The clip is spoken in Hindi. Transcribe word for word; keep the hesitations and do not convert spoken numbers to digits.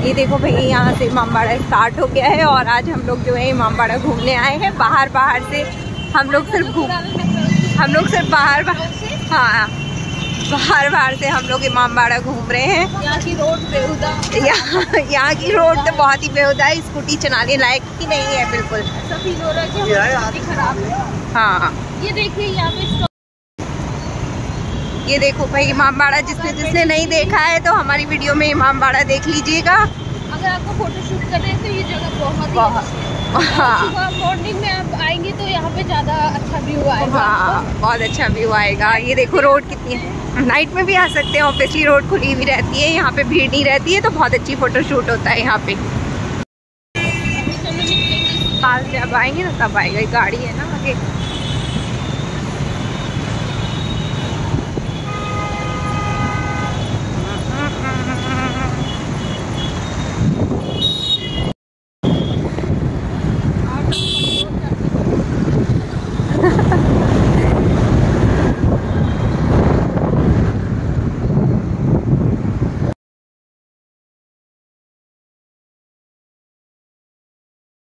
ये देखो भाई, यहाँ से इमामबाड़ा स्टार्ट हो गया है और आज हम लोग जो है इमामबाड़ा घूमने आए हैं। बाहर बाहर से हम लोग सिर्फ घूम हम लोग सिर्फ बाहर हाँ बाहर बाहर से हम लोग इमामबाड़ा घूम रहे हैं। यहाँ की रोड बेहुदा, यहाँ यहाँ की रोड तो बहुत ही बेहुदा है, स्कूटी चलाने लायक ही नहीं है बिल्कुल। सभी खराब है। हाँ ये देखिए यहाँ पे, ये देखो भाई इमामबाड़ा, जिसने जिसने नहीं देखा है तो हमारी वीडियो में इमामबाड़ा देख लीजिएगा। अगर आपको फोटो शूट करना है तो ये जगह बहुत बहुत हाँ मॉर्निंग में आप आएंगे तो यहाँ पे ज्यादा अच्छा व्यू आएगा। हाँ बहुत अच्छा व्यू आएगा। ये देखो रोड कितनी है, नाइट में भी आ सकते हैं, ऑब्वियसली रोड खुली हुई रहती है, यहाँ पे भीड़ नहीं रहती है तो बहुत अच्छी फोटो शूट होता है यहाँ पे। आज जब आएंगे ना तब आएगा, गाड़ी है ना आगे।